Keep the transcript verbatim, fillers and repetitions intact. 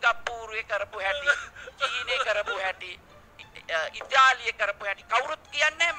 සිංගප්පූරුවේ කරපු හැටි, චීනේ කරපු හැටි, ඉතාලියේ කරපු හැටි කවුරුත් කියන්නේ